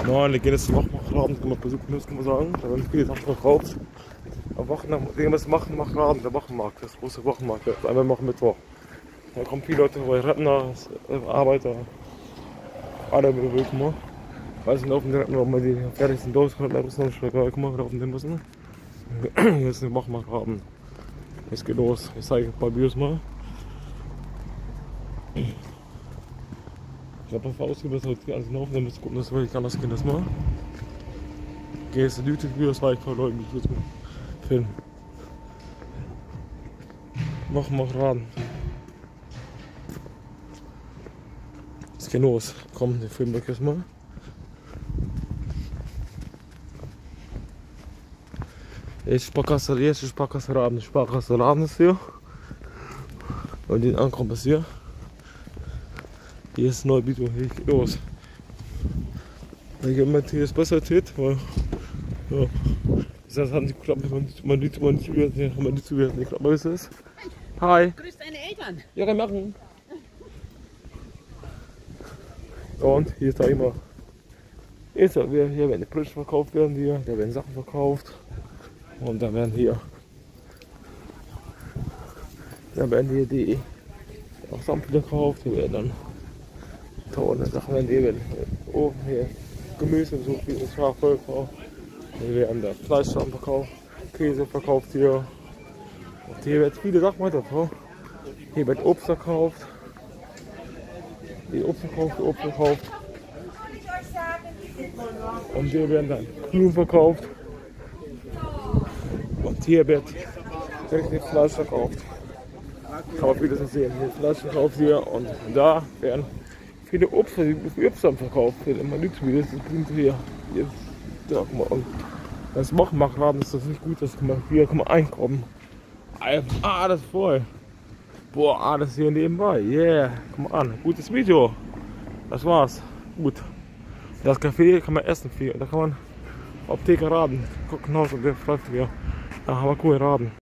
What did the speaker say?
Nein, wir gehen jetzt zum Wachmachladen, kann man besuchen, das kann man sagen. Da werden viele Sachen verkauft. Am Wochenende, was machen, Machladen, der Wochenmarkt, das große Wochenmarkt, das einmal machen Mittwoch. Da kommen viele Leute, Rentner, Arbeiter, alle bewegen mal. Weil sie laufen direkt noch mal die fertig sind, los, können wir noch schnell, guck mal, laufen die müssen. Hier ist ein Wachmachladen. Jetzt geht los, ich zeige ein paar Videos mal. Ich habe einfach ausgewählt, dass wir alles laufen, dann müssen wir gucken, dass wir anders gehen das mal. Geh jetzt in YouTube-Videos, weil ich paar Leute mich filmen. Wachmachladen. Es geht los. Komm, den filmen wir jetzt mal. Erste Sparkasse Laden ist hier. Und den ankommt ist hier. Hier ist ein neues Video, hier geht los. Ich habe mein Tee ist besser Tät, weil ja, das hat nicht geklappt, man nicht zuhört, nicht klappt, was ist. Hi! Grüß deine Eltern! Ja, kann machen. Und hier ist da immer. Hier werden die Brötchen verkauft werden, da werden Sachen verkauft. Und dann werden hier die auch Sachen verkauft, hier werden dann tausende Sachen werden oben hier Gemüse und so viel Schafe verkauft. Hier werden da Fleischsachen verkauft, Käse verkauft hier. Und hier wird viele Sachen weiter verkauft. Hier wird Obst verkauft. Hier Obst verkauft. Und hier werden dann Blumen verkauft. Und hier wird richtig Fleisch verkauft. Kann man vieles sehen. Hier ist Fleisch verkauft hier und da werden viele Obst verkauft. Immer nichts wie das bringt hier. Da, guck mal. Und das Wachmachladen ist das nicht gut, das kann man hier einkaufen. Das ist voll. Boah, das hier nebenbei. Yeah, guck mal an. Gutes Video. Das war's. Gut. Das Café kann man essen viel. Da kann man Apotheker raten. Gucken aus und der fragt mir. Da haben wir cool raten.